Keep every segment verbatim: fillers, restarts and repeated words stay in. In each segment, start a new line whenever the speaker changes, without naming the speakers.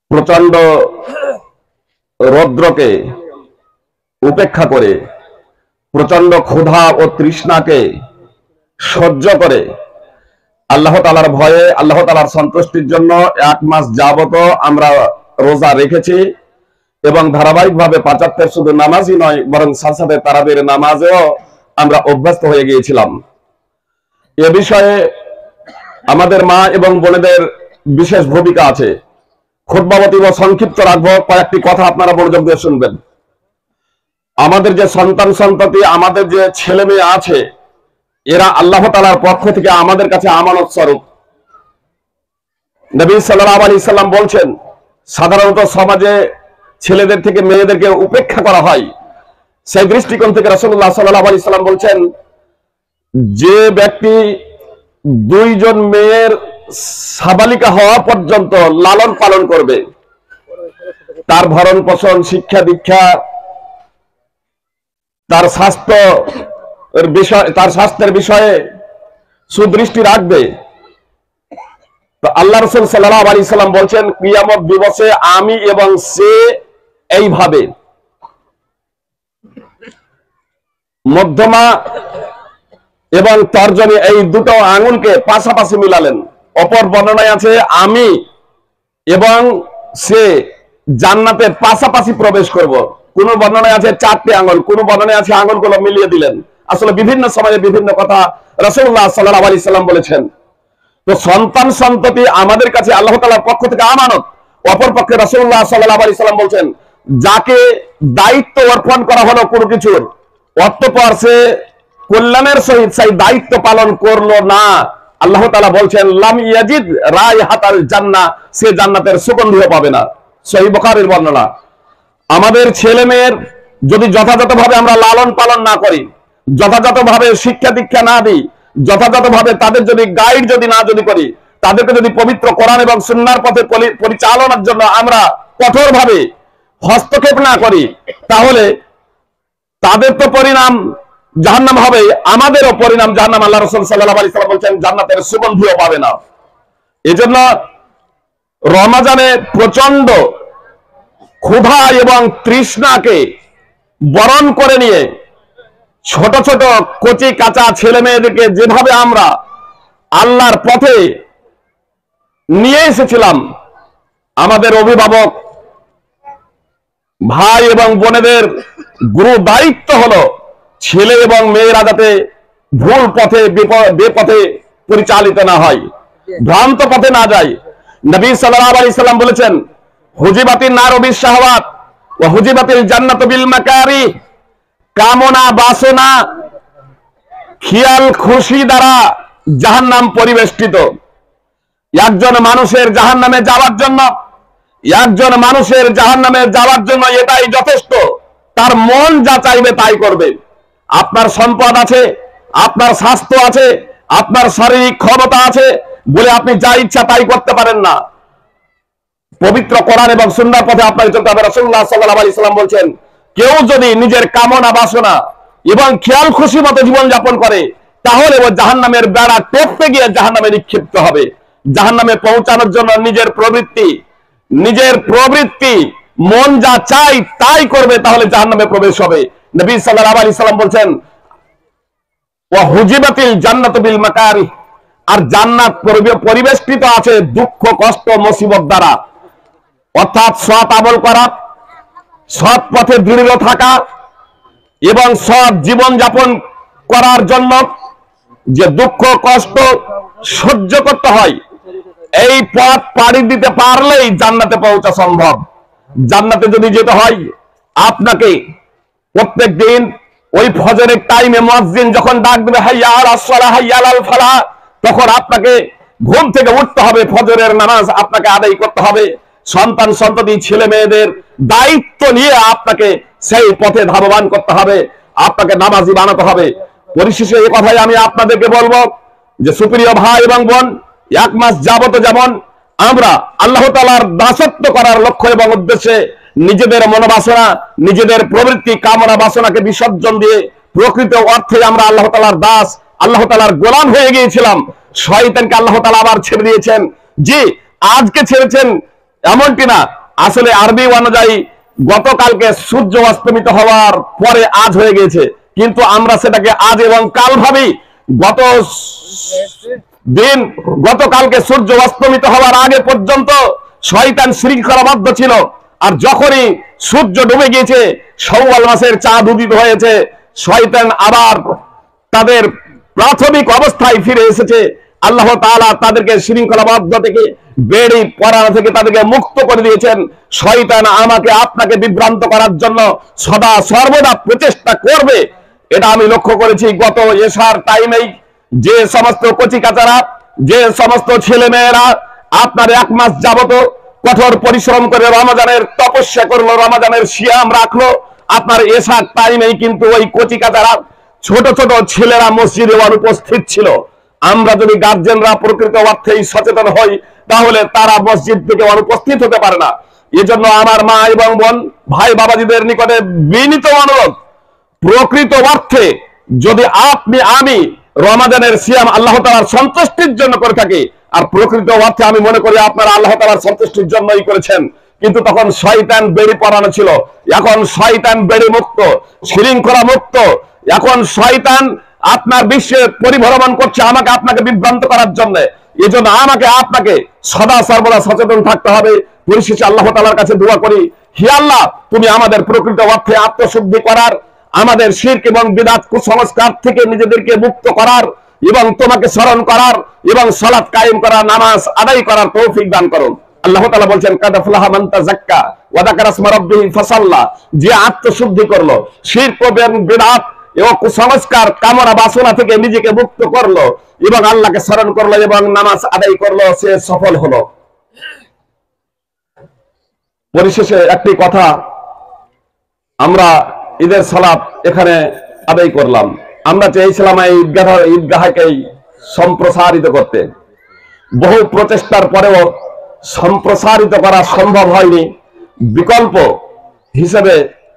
প্রচন্ড রৌদ্রকে উপেক্ষা করে, প্রচন্ড ক্ষুধা ও তৃষ্ণাকে সহ্য করে আল্লাহ তাআলার ভয়ে, আল্লাহ তাআলার সন্তুষ্টির জন্য এক মাস যাবত আমরা রোজা রেখেছি এবং ধারাবাহিকভাবে পাঁচ ওয়াক্তের শুধু নামাজই নয়, বরং সাথে সাথে তারাবির নামাজেও আমরা অভ্যস্ত হয়ে গিয়েছিলাম। এ বিষয়ে আমাদের মা এবং বোনেদের বিশেষ ভূমিকা আছে। খুতবাবতী ও সংক্ষিপ্ত রাখবো, কয়েকটি কথা আপনারা মনোযোগ দিয়ে শুনবেন। আমাদের যে সন্তান সন্ততি, আমাদের যে ছেলে মেয়ে আছে, এরা আল্লাহ তাআলার পক্ষ থেকে আমাদের কাছে আমানত স্বরূপ। নবী সাল্লাল্লাহু আলাইহি সাল্লাম বলছেন, সাধারণত সমাজে ছেলেদের থেকে মেয়েদেরকে উপেক্ষা করা হয়। সেই দৃষ্টিকোণ থেকে রাসূলুল্লাহ সাল্লাল্লাহু আলাইহি সাল্লাম বলছেন, যে ব্যক্তি দুইজন মেয়ের সাবালিকা হওয়া পর্যন্ত লালন পালন করবে, তার ভরণ পোষণ, শিক্ষা দীক্ষা, তার স্বাস্থ্য বিষয়, তার স্বাস্থ্যের বিষয়ে সুদৃষ্টি রাখবে, তো আল্লাহ রাসূল সাল্লাল্লাহু আলাইহি সাল্লাম বলছেন, কিয়ামত দিবসে আমি এবং সে এইভাবে মধ্যমা এবং তর্জনী এই দুটো আঙুলকে পাশাপাশি মিলালেন। অপর বর্ণনায় আছে আমি এবং সে জান্নাতে পাশাপাশি প্রবেশ করব। কোন বর্ণনায় আছে চারটি আঙুল, কোন বর্ণনায় আছে আঙুলগুলো মিলিয়ে দিলেন। আসলে বিভিন্ন সময়ে বিভিন্ন কথা রাসূলুল্লাহ সাল্লাল্লাহু আলাইহি সাল্লাম বলেছেন। তো সন্তান সন্ততি আমাদের কাছে আল্লাহ তাআলার পক্ষ থেকে আমানত। অপর পক্ষে রাসূলুল্লাহ সাল্লাল্লাহু আলাইহি সাল্লাম বলছেন, যাকে দায়িত্ব অর্পণ করা হলো কোনো কিছুর, অতঃপর সে কল্যাণের সহিত সেই দায়িত্ব পালন করলো না, আল্লাহ তাআলা বলছেন লাম ইয়াজিদ রায়হাতাল জান্নাহ, সে জান্নাতের সুগন্ধিও পাবে না। সহিহ বুখারীর বর্ণনা। আমাদের ছেলে মেয়ের যদি যথাযথভাবে আমরা লালন পালন না করি, যথাযথভাবে শিক্ষা দীক্ষা না দিই, যথাযথভাবে তাদের যদি গাইড যদি না যদি করি, তাদেরকে যদি পবিত্র কোরআন এবং সুন্নাহর পথে পরিচালনার জন্য আমরা কঠোরভাবে হস্তক্ষেপ না করি, তাহলে তাদের তো পরিণাম জাহান্নাম হবে, আমাদেরও পরিণাম জাহান্নাম। আল্লাহ রাসূল সাল্লাল্লাহু আলাইহি সাল্লাম বলেন জান্নাতের সুগন্ধিও পাবে না। এজন্য রমজানে প্রচন্ড ক্ষুধা এবং তৃষ্ণাকে বরণ করে নিয়ে ছোট ছোট কচি কাঁচা ছেলে মেয়েদেরকে যেভাবে আমরা আল্লাহর পথে নিয়ে এসেছিলাম, আমাদের অভিভাবক ভাই এবং বোনেদের গুরু দায়িত্ব হলো ছেলে এবং মেয়েরা যাতে ভুল পথে বেপথে পরিচালিত না হয়, ভ্রান্ত পথে না যায়। নবী সাল্লাল্লাহু আলাইহি সাল্লাম বলেছেন, হুজিবাতিন নারু বিশ-শাহওয়াত ওয়া হুজিবাতিল জান্নাতু বিল মাকারি, কামনা বাসনা খেয়াল খুশি দ্বারা জাহান্নাম পরিবেষ্টিত। একজন মানুষের জাহান্নামে যাওয়ার জন্য একজন মানুষের জাহান্নামে যাওয়ার জন্য এটাই যথেষ্ট, তার মন যা চাইবে তাই করবে। আপনার সম্পদ আছে, আপনার স্বাস্থ্য আছে, আপনার শারীরিক ক্ষমতা আছে বলে আপনি যা ইচ্ছা তাই করতে পারেন না। পবিত্র কোরআন এবং সুন্নাহর পথে আপনাকে চলতে হবে। রাসূলুল্লাহ সাল্লাল্লাহু আলাইহি সাল্লাম বলছেন, কেউ যদি নিজের কামনা বাসনা এবং খেয়াল খুশি মতো জীবন যাপন করে, তাহলে ও জাহান্নামের বেড়া টপকে গিয়ে জাহান্নামে নিক্ষিপ্ত হবে। জাহান্নামে পৌঁছানোর জন্য নিজের প্রবৃত্তি নিজের প্রবৃত্তি মন যা চাই তাই করবে, তাহলে জাহান্নামে প্রবেশ হবে। নবী সাল্লাল্লাহু আলাইহি সাল্লাম বলছেন, ওয়া হুজিবাতিল জান্নাতু বিল মাকারি, আর জান্নাত পরিবেষ্টিত আছে দুঃখ কষ্ট মুসিবত দ্বারা। অর্থাৎ সৎ আমল করা, সৎ পথে দৃঢ় থাকা এবং সৎ জীবন যাপন করার জন্য যে দুঃখ কষ্ট সহ্য করতে হয়, এই পথ পাড়ি দিতে পারলেই জান্নাতে পৌঁছা সম্ভব। জান্নাতে যদি যেতে হয়, আপনাকে প্রত্যেক দিন ওই ফজরের টাইমে মুয়াজ্জিন যখন ডাক দেবে হাইয়া আলাস সালাহ হাইয়া আলাল ফালাহ, তখন আপনাকে ঘুম থেকে উঠতে হবে, ফজরের নামাজ আপনাকে আদায় করতে হবে। সন্তান সন্ততি ছেলে মেয়েদের দায়িত্ব নিয়ে আপনাকে সেই পথে ধাবমান করতে হবে, আপনাকে নামাজি বানাতে হবে। পরিশেষে এই কথাই আমি আপনাদেরকে বলবো যে সুপ্রিয় ভাই এবং বোন, এক মাস যাবত যেমন আমরা আল্লাহ তাআলার দাসত্ব করার লক্ষ্য এবং উদ্দেশ্যে নিজেদের মনোবাসনা নিজেদের প্রবৃত্তি কামনা বাসনাকে বিসর্জন দিয়ে প্রকৃত অর্থে আমরা আল্লাহ তাআলার দাস আল্লাহ তাআলার গোলাম হয়ে গিয়েছিলাম, শয়তানকে আল্লাহ তাআলা আবার ছেড়ে দিয়েছেন। জি, আজকে ছেড়েছেন এমনটি না, আসলে আরবি অনুযায়ী গতকালকে সূর্য অস্তমিত হওয়ার পরে আজ হয়ে গেছে, কিন্তু আমরা সেটাকে আজ এবং কাল ভাবি। গত দিন গতকালকে সূর্য অস্তমিত হওয়ার আগে পর্যন্ত শয়তান শৃঙ্খলাবদ্ধ ছিল, আর যখনই সূর্য ডুবে গিয়েছে, শাওয়াল মাসের চাঁদ উদিত হয়েছে, শয়তান আবার তাদের প্রাথমিক অবস্থায় ফিরে এসেছে। আল্লাহ তাআলা তাদেরকে শৃঙ্খলাবদ্ধ থেকে, বেড়ি পরানো থেকে তাদেরকে মুক্ত করে দিয়েছেন। শয়তান আমাকে আপনাকে বিভ্রান্ত করার জন্য সদা সর্বদা প্রচেষ্টা করবে, এটা আমি লক্ষ্য করেছি। গত এশার টাইমেই যে সমস্ত কচি কাচারা, যে সমস্ত ছেলে মেয়েরা আপনার এক মাস যাবত কঠোর পরিশ্রম করে রমজানের তপস্যা করলো, রমজানের সিয়াম রাখলো, আপনার এশার টাইমেই কিন্তু ওই কচি কাচারা ছোট ছোট ছেলেরা মসজিদে অনুপস্থিত ছিল। আমরা যদি গার্জেনরা প্রকৃত অর্থেই সচেতন হই, তাহলে তারা মসজিদ থেকে অনুপস্থিত হতে পারে না। এজন্য আমার মা এবং বোন ভাই বাবাজিদের নিকটে বিনীত অনুরোধ, প্রকৃত অর্থে যদি আপনি আমি রমাদানের সিয়াম আল্লাহ তাআলার সন্তুষ্টির জন্য করে থাকি, আর প্রকৃত অর্থে আমি মনে করি আপনারা আল্লাহ তাআলার সন্তুষ্টির জন্যই করেছেন, কিন্তু তখন শয়তান বেড়ি পরানো ছিল। এখন শয়তান বেড়ি মুক্ত, শৃঙ্খলা মুক্ত। এখন শয়তান আপনার বিশ্বে পরিভ্রমণ করছে আমাকে আপনাকে বিভ্রান্ত করার জন্য। এই জন্য আমাকে আপনাকে সদা সর্বদা সচেতন থাকতে হবে। পরিশেষে আল্লাহ তাআলার কাছে দোয়া করি, হে আল্লাহ, তুমি আমাদের প্রকৃত অর্থে আত্মশুদ্ধি করার, আমাদের শিরক এবং বিদআত কুসংস্কার থেকে নিজেদেরকে মুক্ত করার এবং তোমাকে স্মরণ করার এবং সালাত কায়েম করার, নামাজ আদায় করার তৌফিক দান করুন। আল্লাহ তাআলা বলছেন, কাদ আফলাহা মান তাযাক্কা ওয়া যাকারা ইসমা রাব্বিহি ফাসাল্লা, যে আত্মশুদ্ধি করলো, শিরক এবং বিদআত এবং কুসংস্কার কামনা বাসনা থেকে নিজেকে মুক্ত করলো এবং আল্লাহকে স্মরণ করলো এবং নামাজ আদায় করলো, সে সফল হলো। পরিশেষে একটি কথা, আমরা ঈদের সালাত এখানে আদায় করলাম। আমরা চেয়েছিলাম এই ঈদগাহ ঈদগাহকেই সম্প্রসারিত করতে, বহু প্রচেষ্টার পরেও সম্প্রসারিত করা সম্ভব হয়নি। বিকল্প হিসেবে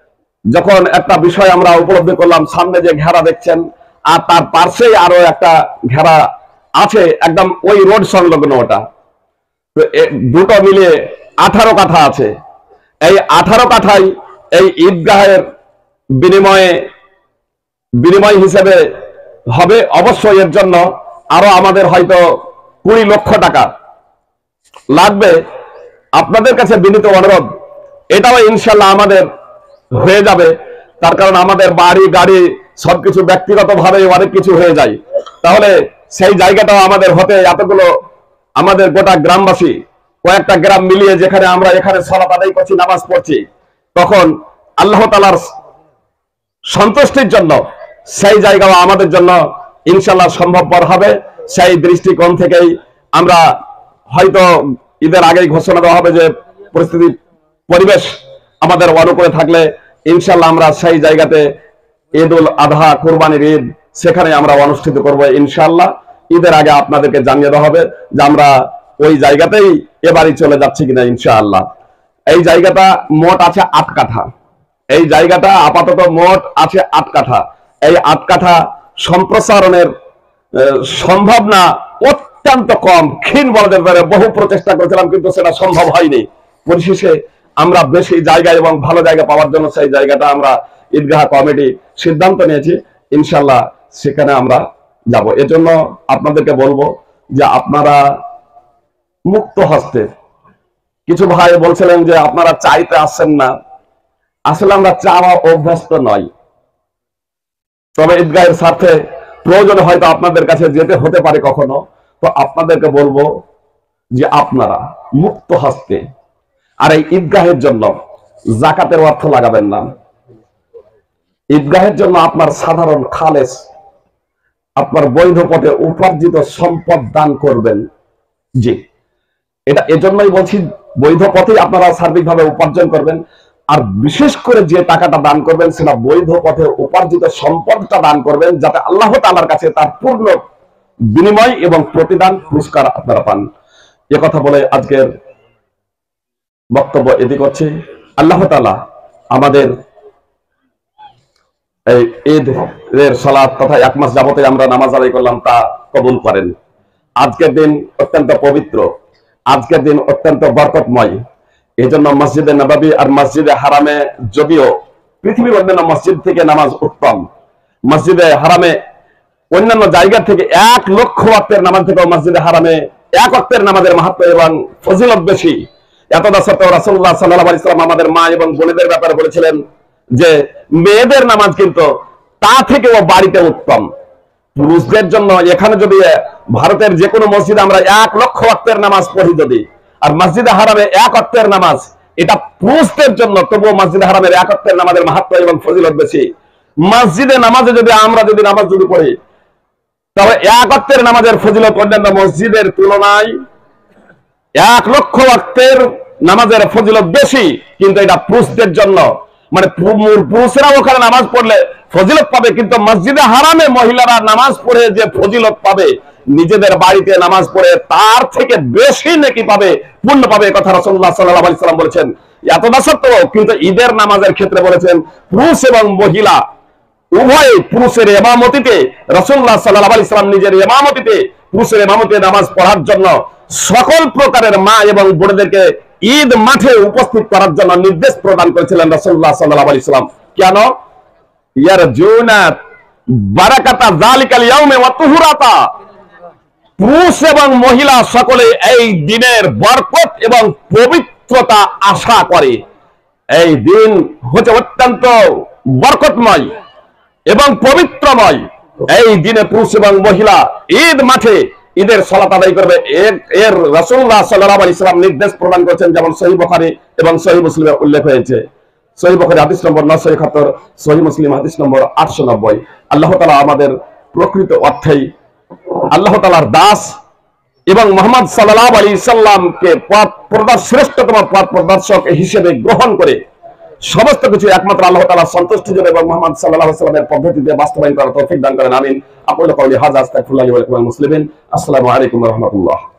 যখন একটা বিষয় আমরা উপলব্ধি করলাম, সামনে যে ঘেরা দেখছেন আর তার পাশেই আরো একটা ঘেরা আছে, একদম ওই রোড সংলগ্ন, ওটা তো দুটো মিলিয়ে আঠারো কাঠা আছে। এই আঠারো কাঠাই এই ঈদগাহের বিনিময়ে বিনিময় হিসেবে হবে। অবশ্যই এর জন্য আরো আমাদের হয়তো কুড়ি লক্ষ টাকা লাগবে। আপনাদের কাছে বিনীত অনুরোধ, এটাও ইনশাল্লাহ আমাদের হয়ে যাবে। তার কারণ আমাদের বাড়ি গাড়ি সবকিছু ব্যক্তিগত ভাবে অনেক কিছু হয়ে যায়, তাহলে সেই জায়গাটাও আমাদের হতে, এতগুলো আমাদের গোটা গ্রামবাসী, কয়েকটা গ্রাম মিলিয়ে যেখানে আমরা এখানে সালাত আদায় করছি, নামাজ পড়ছি, তখন আল্লাহ তাআলার সন্তুষ্টির জন্য সেই জায়গাও আমাদের জন্য ইনশাল্লাহ সম্ভবপর হবে। সেই দৃষ্টিকোণ থেকেই আমরা হয়তো ঈদের আগেই ঘোষণা দেওয়া হবে যে পরিস্থিতি পরিবেশ আমাদের অনুকূলে থাকলে ইনশাল্লাহ আমরা সেই জায়গাতে ঈদ উল আযহা, কুরবানির ঈদ সেখানে আমরা অনুষ্ঠিত করব ইনশাল্লাহ। ঈদের আগে আপনাদেরকে জানিয়ে দেওয়া হবে যে আমরা ওই জায়গাতেই এবারই চলে যাচ্ছি কিনা ইনশাআল্লাহ। এই জায়গাটা মোট আছে আট কাঠা। এই জায়গাটা আপাতত মোট আছে আট কাঠা। এই আট কাঠা সম্প্রসারণের সম্ভব না, অত্যন্ত কম, ক্ষীণ বলা যেতে পারে। বহু প্রচেষ্টা করেছিলাম কিন্তু সেটা সম্ভব হয়নি। পরিশেষে আমরা বেশি জায়গা এবং ভালো জায়গা পাওয়ার জন্য সেই জায়গাটা আমরা ঈদগাহ কমিটি সিদ্ধান্ত নিয়েছি, ইনশাল্লাহ সেখানে আমরা যাব। এজন্য আপনাদেরকে বলবো যে আপনারা মুক্ত হস্তে, কিছু ভাই বলছিলেন যে আপনারা চাইতে আসছেন না, আসলে আমরা চাওয়া অভ্যস্ত নয়, তবে ঈদগাহের স্বার্থে প্রয়োজন হয়তো আপনাদের কাছে যেতে হতে পারে কখনো। তো আপনাদেরকে বলবো যে আপনারা মুক্ত হস্তে, আর এই ঈদগাহের জন্য যাকাতের অর্থ লাগাবেন না। ঈদগাহের জন্য আপনার সাধারণ খালেস, আপনার বৈধ পথে উপার্জিত সম্পদ দান করবেন। জি, এটা এজন্যই বলছি, বৈধ পথেই আপনারা সার্বিকভাবে উপার্জন করবেন। আর বিশেষ করে যে টাকাটা দান করবেন সেটা বৈধ পথে উপার্জিত সম্পদটা দান করবেন, যাতে আল্লাহ তাআলার কাছে তার পূর্ণ বিনিময় এবং প্রতিদান পুরস্কার আপনারা পান। এ কথা বলে আজকের বক্তব্য এদি করছি। আল্লাহ তাআলা আমাদের এই ঈদ এর সালাত তথা এক মাস যাবতে আমরা নামাজ আদায় করলাম তা কবুল করেন। আজকের দিন অত্যন্ত পবিত্র, আজকের দিন অত্যন্ত বরকতময়। এই জন্য মসজিদে নববী আর মসজিদে হারামে যদিও পৃথিবীর অন্যান্য মসজিদ থেকে নামাজ উত্তম, মসজিদে হারামে অন্যান্য জায়গা থেকে এক লক্ষ ওয়াক্তের নামাজ থেকে মসজিদে হারামে এক ওয়াক্তের নামাজের মাহাত্ম্য এবং ফজিলত বেশি। এতদা সত্ত্বেও রাসূলুল্লাহ সাল্লাল্লাহু আলাইহি ওয়াসাল্লাম আমাদের মা এবং বোনেদের ব্যাপারে বলেছিলেন যে মেয়েদের নামাজ কিন্তু তা থেকেও বাড়িতে উত্তম। পুরুষদের জন্য এখানে যদি ভারতের যে কোনো মসজিদে আমরা এক লক্ষ ওয়াক্তের নামাজ পড়ি যদি, আর মসজিদে হারামে এক ওয়াক্তের নামাজ, এটা পুরুষদের জন্য, তবুও মসজিদে হারামের এক ওয়াক্তের নামাজের মাহাত্ম্য এবং ফজিলত বেশি। মসজিদে নামাজে যদি আমরা যদি নামাজ যদি পড়ি, তবে এক ওয়াক্তের নামাজের ফজিলত অন্যান্য মসজিদের তুলনায় এক লক্ষ ওয়াক্তের নামাজের ফজিলত বেশি, কিন্তু এটা পুরুষদের জন্য, মানে পুরুষেরা ওখানে নামাজ পড়লে ফজিলত পাবে, কিন্তু মসজিদে হারামে মহিলারা নামাজ পড়ে যে ফজিলত পাবে, নিজেদের বাড়িতে নামাজ পড়ে তার থেকে বেশি নেকি পাবে, পূর্ণ পাবে, কথা রাসূলুল্লাহ সাল্লাল্লাহু আলাইহি ওয়াসাল্লাম বলেছেন। এতটা সত্ত্বেও কিন্তু ঈদের নামাজের ক্ষেত্রে বলেছেন পুরুষ এবং মহিলা উভয় পুরুষের ইমামতিতে, রাসূলুল্লাহ সাল্লাল্লাহু আলাইহি ওয়াসাল্লাম নিজের ইমামতিতে পুরুষের ইমামতিতে নামাজ পড়ার জন্য সকল প্রকারের মা এবং বোনদেরকে ঈদ মাঠে উপস্থিত করার জন্য নির্দেশ প্রদান করেছিলেন রাসূলুল্লাহ সাল্লাল্লাহু আলাইহি ওয়াসাল্লাম। কেন? ইয়ারজুনা বারাকাতা যালিকাল ইয়াউমে ওয়া তুহুরাতা, পুরুষ এবং মহিলা সকলে এই দিনের বরকত এবং পবিত্রতা আশা করে। এই দিন হচ্ছে অত্যন্ত বরকতময় এবং পবিত্রময়। এই দিনে পুরুষ এবং মহিলা ঈদ মাঠে ঈদের সালাত আদায় করবে, এর এর রাসূলুল্লাহ সাল্লাল্লাহু আলাইহি ওয়াসাল্লাম নির্দেশ প্রদান করেছেন, যেমন সহিহ বুখারী এবং সহিহ মুসলিমে উল্লেখ হয়েছে। সহিহ বুখারী হাদিস নম্বর নয়শো একাত্তর, সহিহ মুসলিম হাদিস নম্বর আটশো নব্বই। আল্লাহ তাআলা আমাদের প্রকৃত অর্থেই আল্লাহ তাআলার দাস এবং মুহাম্মদ সাল্লাল্লাহু আলাইহি সাল্লামকে পথ প্রদর্শক, শ্রেষ্ঠতম পথ প্রদর্শক হিসেবে গ্রহণ করে সমস্ত কিছু একমাত্র আল্লাহ তাআলার সন্তুষ্টির জন্য এবং মুহাম্মদ সাল্লাল্লাহু আলাইহি সাল্লামের পদ্ধতিতে বাস্তবায়ন করার তৌফিক দান করেন। আমিন। আকুলু কাওলি হাযা আস্তাগফিরুল্লাহ ওয়া লাকুম ওয়া লিল মুসলিমিন। আসসালামু আলাইকুম ওয়া রাহমাতুল্লাহ।